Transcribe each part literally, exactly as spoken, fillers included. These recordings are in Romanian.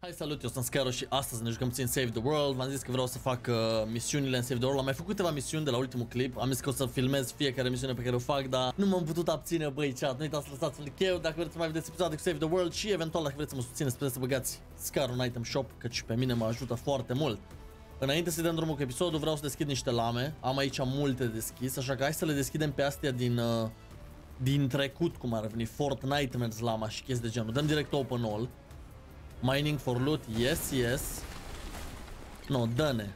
Hai, salut, eu sunt Scaro și astăzi ne jucăm puțin Save the World. V-am zis că vreau să fac uh, misiunile în Save the World. Am mai făcut câteva misiuni de la ultimul clip. Am zis că o să filmez fiecare misiune pe care o fac, dar nu m-am putut abține, băi, chat. Nu uitați să lăsați un like dacă vreți să mai vedeți episoade cu Save the World și eventual dacă vreți să mă susțineți, puteți să băgați Scaro în item shop, căci pe mine mă ajută foarte mult. Înainte să dăm drumul cu episodul, vreau să deschid niște lame. Am aici multe de deschis, așa că hai să le deschidem pe astea din... Uh, din trecut, cum ar veni, Fortnite, lama și chestii de genul. Dăm direct open all. Mining for loot, yes, yes. No, dă-ne.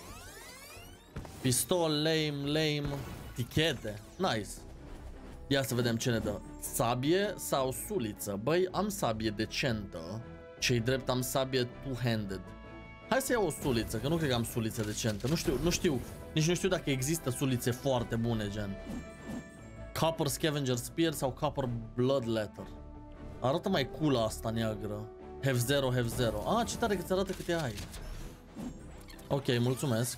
Pistol, lame, lame. Tichete, nice. Ia să vedem ce ne dă. Sabie sau suliță? Băi, am sabie decentă. Ce-i drept, am sabie two-handed. Hai să iau o suliță, că nu cred că am suliță decentă. Nu știu, nu știu, nici nu știu dacă există sulițe foarte bune, gen Copper Scavenger Spear sau Copper Bloodletter. Arată mai cool asta neagră. Have zero, have zero. Ah, ce tare că ți arată câte ai. Ok, mulțumesc.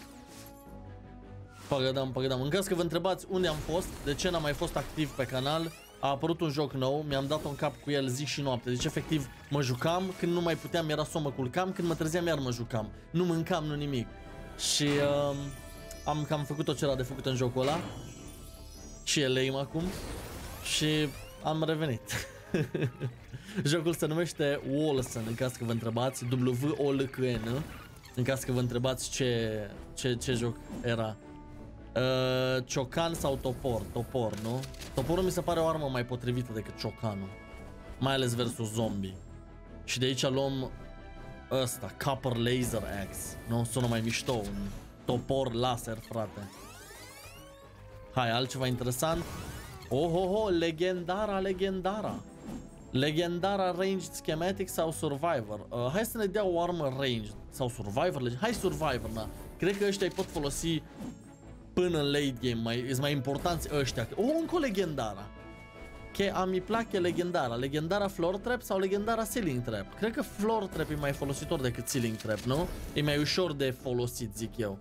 Păgădăm, păgădăm. În caz că vă întrebați unde am fost, de ce n-am mai fost activ pe canal, a apărut un joc nou, mi-am dat un cap cu el zi și noapte. Deci efectiv mă jucam, când nu mai puteam era să mă culcam, când mă trezeam iar mă jucam. Nu mâncam, nu nimic. Și uh, am cam făcut tot ce era de făcut în jocul ăla. Și e lame acum. Și am revenit. Jocul se numește Wolcen, în caz că vă întrebați. W O L K N. În caz că vă întrebați ce, ce, ce joc era. uh, Ciocan sau topor? Topor, nu? Toporul mi se pare o armă mai potrivită decât ciocanul, mai ales versus zombie. Și de aici luăm ăsta, Copper Laser Axe. Nu? Sună mai mișto. Un topor laser, frate. Hai, altceva interesant. Oh, oh, oh, legendara, legendara. Legendara Ranged Schematic sau Survivor. uh, Hai să ne dea o armă Ranged sau Survivor. Hai Survivor, na. Cred că ăștia îi pot folosi până în late game. Mai, sunt mai importanți ăștia. Oh, încă o legendara. Che a mi place legendara. Legendara Floor Trap sau legendara Ceiling Trap? Cred că Floor Trap e mai folositor decât Ceiling Trap, nu? E mai ușor de folosit, zic eu.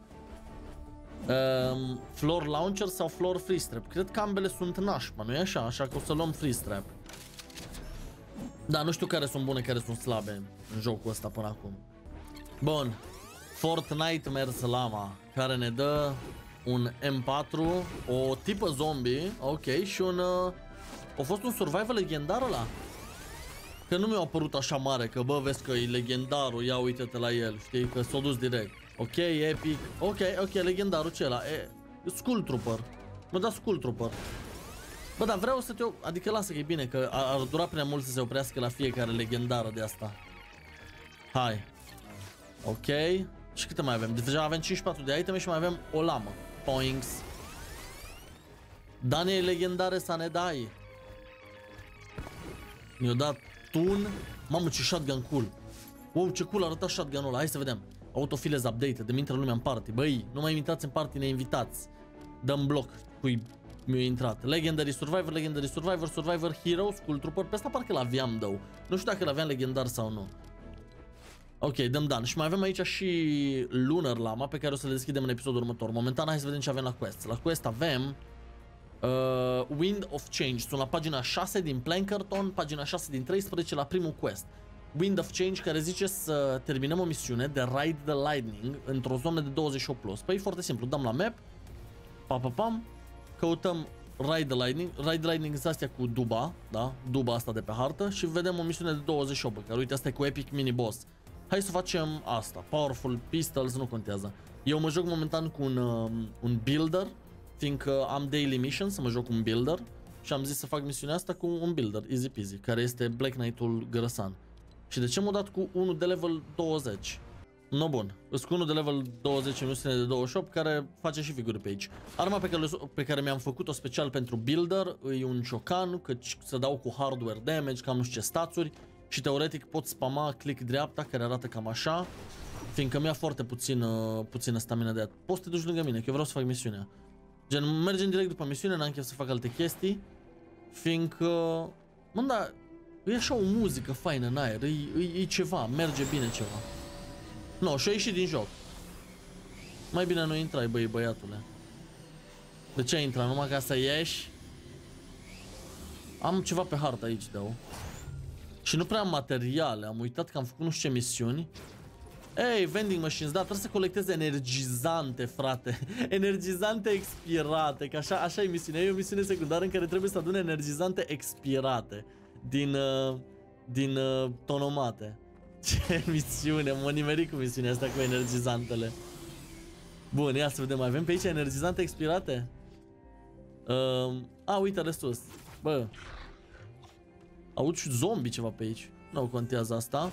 Um, floor Launcher sau Floor Freeze Trap? Cred că ambele sunt nașpa, nu e așa? Așa că o să luăm Freeze Trap. Da, nu știu care sunt bune, care sunt slabe în jocul ăsta până acum. Bun. Fortnite Mers Lama, care ne dă un M patru, o tipă zombie, ok, și un... Uh, a fost un survival legendar ăla? Că nu mi-a apărut așa mare, că bă, vezi că e legendarul, ia uite-te la el, știi, că s-a dus direct. Ok, epic, ok, ok, legendarul ce ăla? E, Skull Trooper. Mă da Skull Trooper. Bă, dar vreau să te... Adică lasă că e bine, că ar, ar dura prea mult să se oprească la fiecare legendară de asta. Hai. Ok. Și câte mai avem? Deja avem cincizeci și patru de iteme și mai avem o lamă. Points. Dane legendare să ne dai. Mi-a dat tun. Mamă, ce shotgun cool. Wow, ce cool arăta shotgun-ul ăla. Hai să vedem. Autofiles update. De intră lumea în party. Băi, nu mai intrați în party, ne invitați. Dăm bloc. Cui mi-a intrat. Legendary Survivor, Legendary Survivor, Survivor Hero, Skull Trooper. Pe asta parcă l-aveam, dău. Nu știu dacă l-aveam legendar sau nu. Ok, dăm dan. Și mai avem aici și Lunar Lama, pe care o să le deschidem în episodul următor. Momentan, hai să vedem ce avem la quest. La quest avem uh, Wind of Change. Sunt la pagina șase din Plankerton, pagina șase din treisprezece, la primul quest. Wind of Change, care zice să terminăm o misiune de Ride the Lightning într-o zonă de douăzeci și opt plus. Păi, foarte simplu. Dăm la map. Pa, pa, pam. Căutăm Ride the Lightning. Ride the Lightning este astea cu duba, da? Duba asta de pe hartă. Și vedem o misiune de douăzeci și opt, care uite, asta e cu Epic Mini Boss. Hai să facem asta. Powerful Pistols, nu contează. Eu mă joc momentan cu un, uh, un builder, fiindcă am daily mission să mă joc cu un builder. Și am zis să fac misiunea asta cu un builder, easy peasy, care este Black Knight-ul Grăsan. Și de ce m-a dat cu unul de level douăzeci? No, bun. Îs cu unul de level douăzeci în misiune de douăzeci și opt, care face și figuri pe aici. Arma pe care, pe care mi-am făcut-o special pentru builder e un ciocan, căci să dau cu hardware damage, cam nu știu ce stațuri. Și teoretic pot spama click dreapta, care arată cam așa, fiindcă mi-a foarte puțin, uh, puțină stamina de aia. Poți să te duci lângă mine, că eu vreau să fac misiunea. Gen, mergem direct după misiune, n-am chef să fac alte chestii, fiindcă... Mă, da, e așa o muzică faină în aer, e, e, e ceva, merge bine ceva. No, și-a ieșit din joc. Mai bine nu intrai, băi, băiatule. De ce intra? Numai ca să ieși? Am ceva pe hartă aici, dau. Și nu prea am materiale, am uitat că am făcut nu știu ce misiuni. Ei, vending machines, da, trebuie să colecteze energizante, frate. Energizante expirate, că așa, așa e misiunea. E o misiune secundară în care trebuie să adune energizante expirate din, uh, din uh, tonomate. Ce misiune, mă nimeri cu misiunea asta cu energizantele. Bun, ia să vedem, mai avem pe aici energizante expirate? Uh, a, uite de sus. Bă, aud și zombie ceva pe aici. Nu contează asta.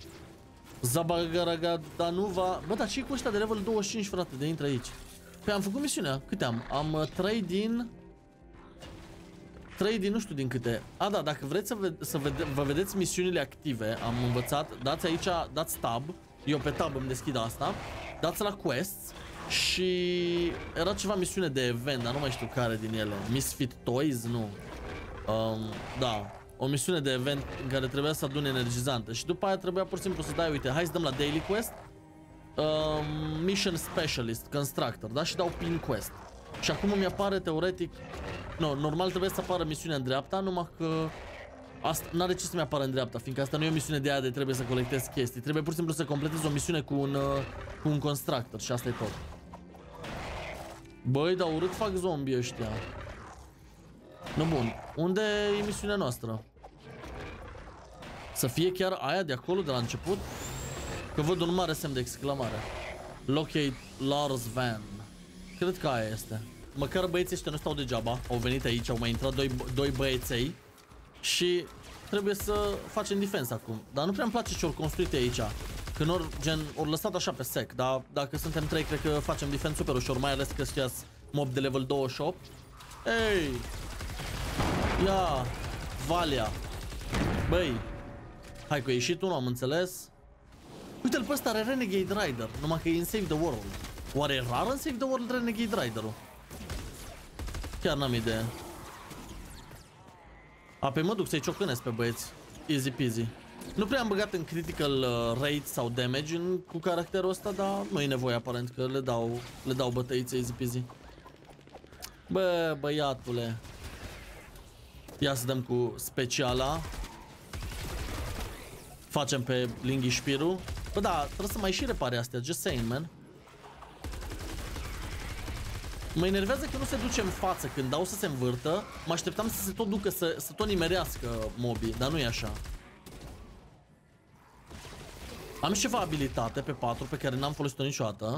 Zabagaragadanuva. Bă, dar ce cu ăștia de level douăzeci și cinci, frate, de intră aici? Păi am făcut misiunea. Câte am? Am uh, trei din... trei din nu știu din câte. A, da, dacă vreți să, ve să vede vă vedeți misiunile active, am învățat, dați aici, dați tab. Eu pe tab îmi deschid asta. Dați la quests. Și era ceva misiune de event, dar nu mai știu care din ele. Misfit Toys? Nu. Um, da. O misiune de event în care trebuia să adune energizante. Și după aia trebuia pur și simplu să dai, uite, hai să dăm la Daily Quest. um, Mission Specialist, Constructor, da? Și dau Pin Quest. Și acum îmi apare teoretic. No, normal trebuie să apară misiunea în dreapta, numai că asta n-are ce să-mi apară în dreapta, fiindcă asta nu e o misiune de aia de trebuie să colectez chestii. Trebuie pur și simplu să completez o misiune cu un, uh, cu un Constructor și asta e tot. Băi, dar urât fac zombie ăștia. No, bun. Unde e misiunea noastră? Să fie chiar aia de acolo, de la început? Că văd un mare semn de exclamare. Locate Lars Van. Cred că aia este. Măcar băieții ăștia nu stau degeaba. Au venit aici, au mai intrat doi, doi băieței. Și trebuie să facem defense acum. Dar nu prea îmi place ce ori construite aici. Când ori, gen, ori lăsat așa pe sec. Dar dacă suntem trei, cred că facem defense super ușor. Mai ales că știați mob de level douăzeci și opt. Ei! Ia! Valia! Băi! Hai că a ieșit unul, am înțeles. Uite-l pe ăsta, are Renegade Rider. Numai că e în Save the World. Oare e rar în Save the World Renegade Rider-ul? Chiar n-am idee. A, pe mă duc să-i ciocănesc pe băieți. Easy peasy. Nu prea am băgat în critical uh, rate sau damage în, cu caracterul ăsta, dar nu e nevoie aparent, că le dau, le dau bătăițe easy peasy. Bă, băiatule. Ia să dăm cu speciala. Facem pe linghișpirul. Bă, da, trebuie să mai și repare astea, just saying, man. Mă enervează că nu se duce în față când dau să se învârtă. Mă așteptam să se tot ducă, să, să tot nimerească mobii, dar nu e așa. Am și ceva abilitate pe patru pe care n-am folosit-o niciodată.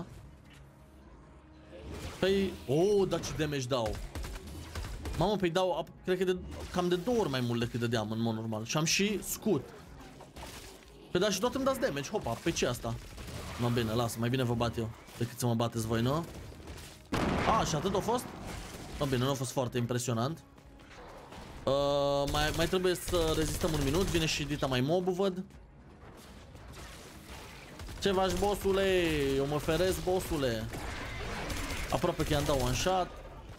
Păi, oh, dar ce damage dau. Mamă, păi dau, cred că de, cam de două ori mai mult decât dădeam în mod normal. Și am și scut. Păi da, și tot îmi dați damage, hopa, pe ce asta? No, bine, lasă, mai bine vă bat eu decât să mă bateți voi, nu? A, și atât a fost? No, bine, nu a fost foarte impresionant. uh, mai, mai trebuie să rezistăm un minut. Vine și dita mai mob, văd. Ce faci, bossule? Eu mă feresc, bossule. Aproape că i-am dat one shot.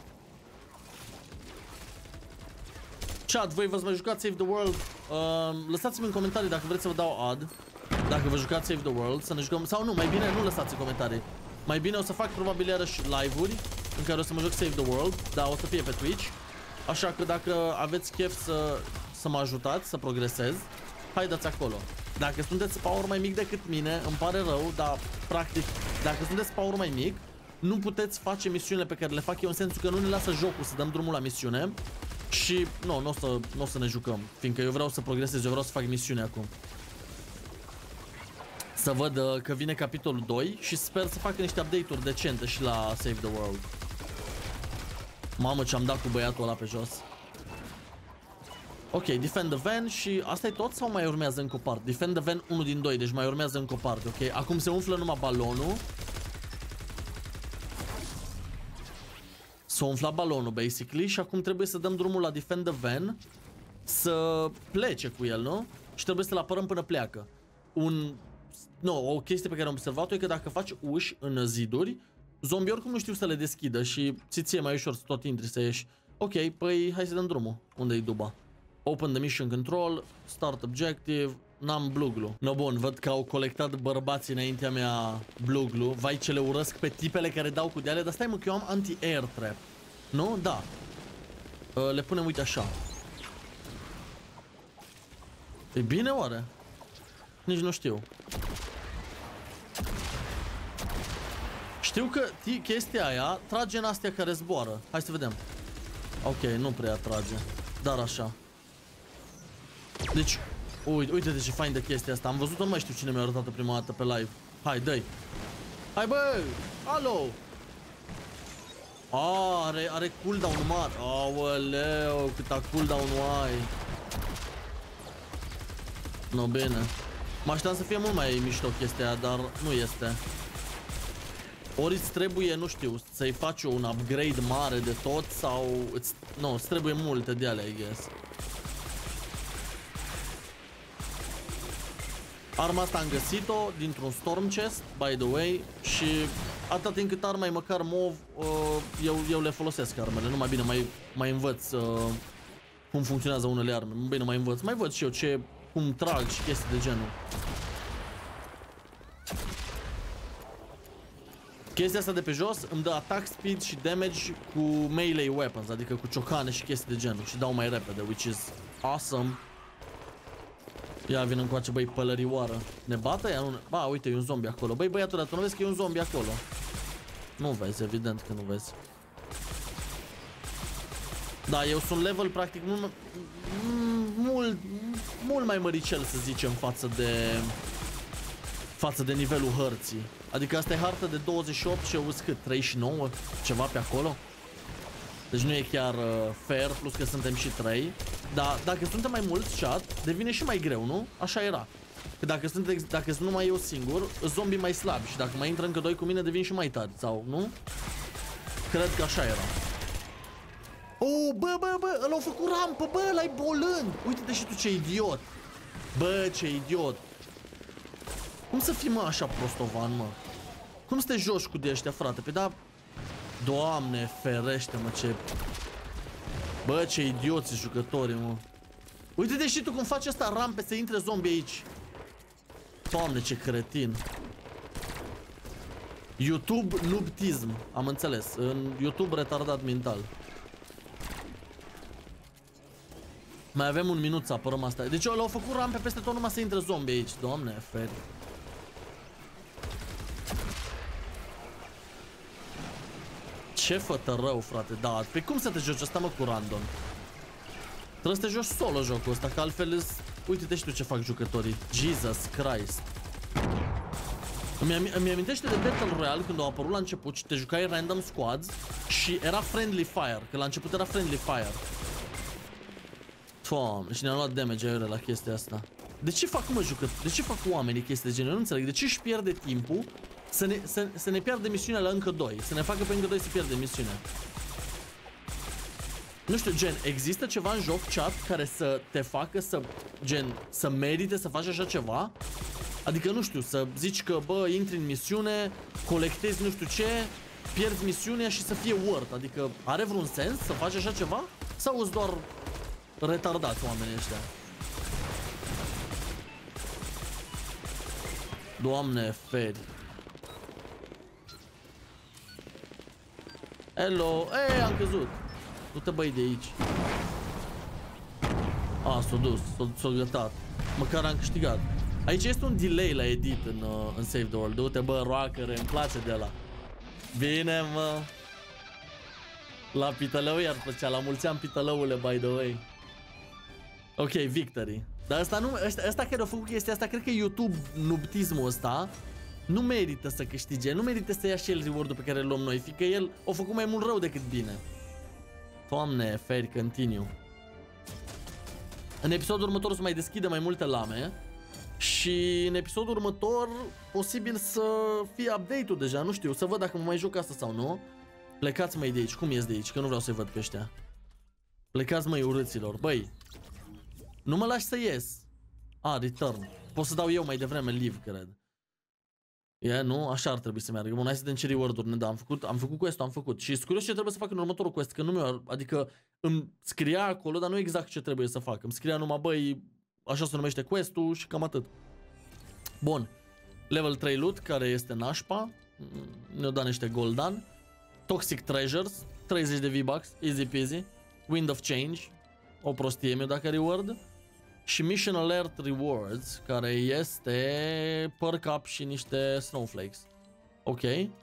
Chat, voi v-ați mai jucat Save the World? Uh, Lăsați-mi în comentarii dacă vreți să vă dau ad. Dacă vă jucați Save the World, să ne jucăm. Sau nu, mai bine nu lăsați în comentarii. Mai bine o să fac probabil iarăși live-uri în care o să mă joc Save the World. Da, o să fie pe Twitch. Așa că dacă aveți chef să, să mă ajutați, să progresez, haideți acolo. Dacă sunteți power mai mic decât mine, îmi pare rău, dar practic, dacă sunteți power mai mic, nu puteți face misiunile pe care le fac eu, în sensul că nu ne lasă jocul să dăm drumul la misiune. Și nu, nu o să, n-o să ne jucăm, fiindcă eu vreau să progresez, eu vreau să fac misiune acum. Să văd uh, că vine capitolul doi și sper să facă niște update-uri decente și la Save the World. Mamă, ce-am dat cu băiatul ăla pe jos. Ok, defend the van și asta e tot sau mai urmează încă o parte? Defend the van unu din doi, deci mai urmează încă o parte, ok? Acum se umflă numai balonul. S-a umflat balonul, basically, și acum trebuie să dăm drumul la defend the van, să plece cu el, nu? Și trebuie să-l apărăm până pleacă. Un... Nu, o chestie pe care am observat-o e că dacă faci uși în ziduri, zombii oricum nu știu să le deschidă și ți-ție mai ușor să tot intri, să ieși. Ok, păi hai să dăm drumul. Unde-i duba? Open the mission control, start objective, n-am blue glue. No, bun, văd că au colectat bărbații înaintea mea blue glue. Vai, ce le urăsc pe tipele care dau cu de-ale, dar stai mă că eu am anti-air trap. Nu? Da. Uh, le punem, uite așa. E bine oare? Nici nu știu. Știu că chestia aia trage în astea care zboară. Hai să vedem. Ok, nu prea trage. Dar așa. Deci, uite, uite de ce fain de chestia asta. Am văzut-o, nu mai știu cine mi-a arătat-o prima dată pe live. Hai, dă-i. Hai, bă! Alo! A, are, are cooldown mare. Aoleu, câta cooldown-ul ai. No, bine. Mă așteptam să fie mult mai mișto chestia aia, dar nu este. Ori îți trebuie, nu știu, să-i faci un upgrade mare de tot sau... Îți, nu, îți trebuie multe de alea, I guess. Arma asta am găsit-o dintr-un storm chest, by the way. Și atât timp cât arma e măcar mov, uh, eu, eu le folosesc armele. Nu mai bine, mai, mai învăț uh, cum funcționează unele arme. Bine, mai învăț, mai văd și eu ce, cum trag și chestii de genul. Chestia asta de pe jos îmi dă attack speed și damage cu melee weapons, adică cu ciocane și chestii de genul. Și dau mai repede, which is awesome. Ia vin încoace, băi, pălărioară. Ne bată ea? Nu ne... Ba, uite, e un zombie acolo. Băi, băiatul, tu nu vezi că e un zombie acolo? Nu vezi, evident că nu vezi. Da, eu sunt level, practic, mult, mult, mult mai măricel, să zicem, față de... față de nivelul hărții. Adică asta e hartă de douăzeci și opt și eu cât? treizeci și nouă? Ceva pe acolo? Deci nu e chiar uh, fair, plus că suntem și trei. Dar dacă suntem mai mulți chat, devine și mai greu, nu? Așa era. Că dacă sunt, dacă sunt numai eu singur, zombii mai slabi. Și dacă mai intră încă doi cu mine, devin și mai tari. Sau, nu? Cred că așa era. Oh, bă, bă, bă, ăla a făcut rampă, bă, ăla-i bolând. Uite-te și tu ce idiot. Bă, ce idiot. Cum să fii, mă, așa prostovan, mă? Cum să te joci cu de ăștia, frate? Pe da... Doamne, ferește-mă, ce... Bă, ce idioți jucători, mă. Uite-te și tu cum faci asta rampe să intre zombie aici. Doamne, ce cretin. YouTube noobtism, am înțeles. În YouTube retardat mental. Mai avem un minut să apărăm asta. Deci eu l-au făcut rampe peste tot numai să intre zombie aici. Doamne, feri. Ce fătă rău, frate, da. Pe cum să te joci asta, mă, cu random? Trebuie să te joci solo jocul ăsta, că altfel îți... Uite-te și tu ce fac jucătorii. Jesus Christ. Îmi, am, îmi amintește de Battle Royale când au apărut la început și te jucai random squads și era friendly fire, că la început era friendly fire. Doamne, și ne-am luat damage aiure la chestia asta. De ce fac, mă, jucători? De ce fac oamenii chestii de genul? Nu înțeleg. De ce își pierde timpul să ne, să, să ne pierde misiunea la încă doi? Să ne facă pe încă doi să pierde misiunea. Nu știu, gen, există ceva în joc, chat, care să te facă să, gen, să merite să faci așa ceva? Adică, nu știu, să zici că, bă, intri în misiune, colectezi nu știu ce, pierzi misiunea și să fie worth. Adică, are vreun sens să faci așa ceva? Sau îți doar retardați oamenii ăștia? Doamne, feri. Hello, ei, am căzut. Du-te, băi, de aici. A, s-a dus, s-a gătat. Măcar am câștigat. Aici este un delay la edit în, uh, în Save the World. Du-te, bă, roacăre, îmi place de ăla. Bine, mă. La pitălău iar plăcea, la mulți ani pitălăule, by the way. Ok, victory. Dar ăsta, nu, ăsta, ăsta care a făcut chestia asta, cred că YouTube noobtismul ăsta nu merită să câștige, nu merită să ia și el reward-ul pe care îl luăm noi, fiindcă el a făcut mai mult rău decât bine. Doamne, fair continue. În episodul următor o să mai deschide mai multe lame. Și în episodul următor posibil să fie update-ul deja, nu știu, să văd dacă mă mai joc asta sau nu. Plecați, măi, de aici, cum ies de aici, că nu vreau să-i văd pe ăștia. Plecați, măi, urâților, băi. Nu mă lași să ies. Ah, return. Pot să dau eu mai devreme leave, cred. E, yeah, nu? Așa ar trebui să meargă. Bun, hai să dăm ce reward-uri ne dă. Am făcut, am făcut quest-ul, am făcut. Și curios ce trebuie să fac în următorul quest, că nu mi-o... Adică îmi scria acolo, dar nu exact ce trebuie să fac. Îmi scria numai, băi, așa se numește quest-ul și cam atât. Bun. Level trei loot, care este nașpa. Ne-o dat niște goldan. Toxic Treasures, treizeci de V-Bucks, easy peasy. Wind of Change, o prostie mi-o dacă reward. și Mission Alert Rewards, care este perk up și niște snowflakes. Ok.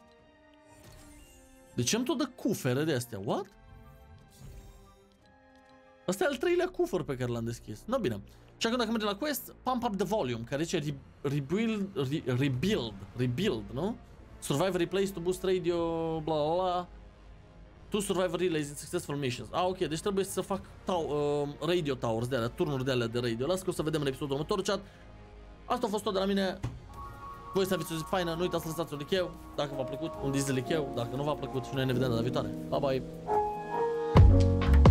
De ce îmi tot dă cufere de astea? What? Asta e al treilea cufăr pe care l-am deschis. No, bine. Și acum dacă mergem la quest, pump up the volume, care zice re rebuild, re rebuild, rebuild, nu? Survivor replace to boost radio, bla bla bla. Two survivor relays in successful missions. Ah, ok, deci trebuie să fac uh, radio towers de alea, turnuri de alea de radio. Las că o să vedem în episodul următor, chat. Asta a fost tot de la mine. Voi să aveți o zi faină, nu uitați să lăsați un like, dacă v-a plăcut, un dislike, dacă nu v-a plăcut și noi ne vedem data viitoare. Bye bye!